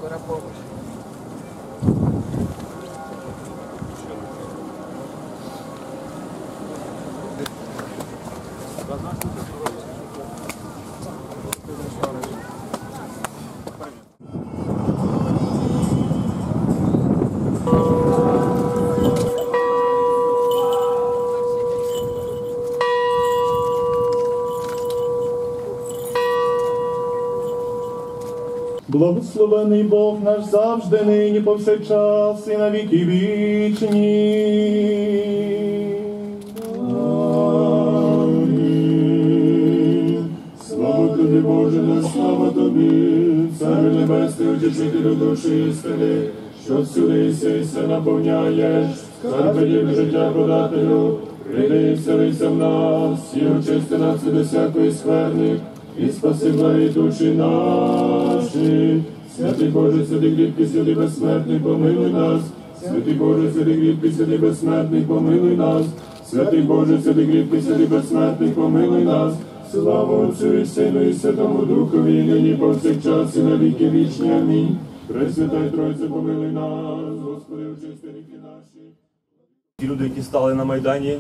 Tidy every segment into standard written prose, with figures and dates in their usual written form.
скора помощь. Благословений Бог наш завжди, нині, повсякчас і на віки вічні. Амінь. Слава тобі, Боже наш, слава тобі, Царю небесний, утішителю душі істини, що всюди єси і все наповняєш, скарбів життя подателю, прийди і вселися в нас, і очисти нас від усякої скверни, і спаси благі душі наші. Святий Боже, святий кріпкий, святий безсмертний, помилуй нас. Святий Боже, святий кріпкий, святий безсмертний, помилуй нас. Святий Боже, святий кріпкий, святий безсмертний, помилуй нас. Слава Отцю і Сину і Святому Духові, і нині повсякчас і на віки вічні. Амінь. Пресвятай Тройце, помилуй нас. Господи, очисти ріки наші. Ті люди, які стали на Майдані,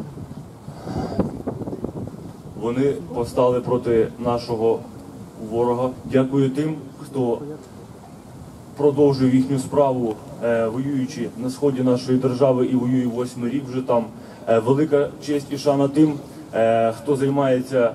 вони повстали проти нашого ворога. Дякую тим, хто продовжує їхню справу, воюючи на сході нашої держави і воює 8-й рік вже там. Велика честь і шана тим, хто займається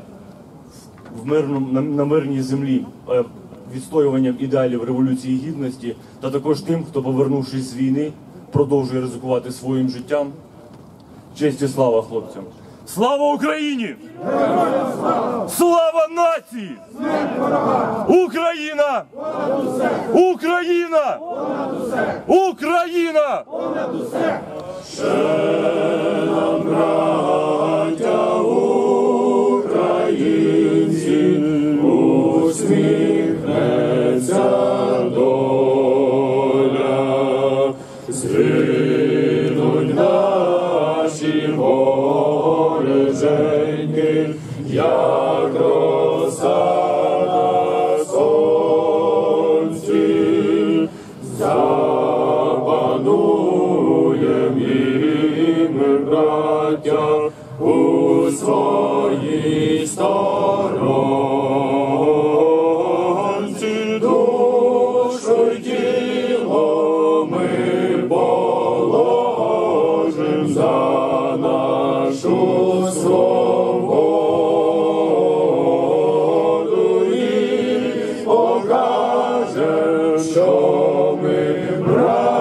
на мирній землі відстоюванням ідеалів Революції Гідності, та також тим, хто, повернувшись з війни, продовжує ризикувати своїм життям. Честь і слава хлопцям! Слава Україні! Слава нації! Україна! Україна! Україна! Ще нам, браття українці, усміхнеться доля, згинуть наші вороженьки, як роса на сонці, запануєм і ми, браття, у своїй сторонці, душу й тіло ми положим за нашу свободу і покажем, що ми браття.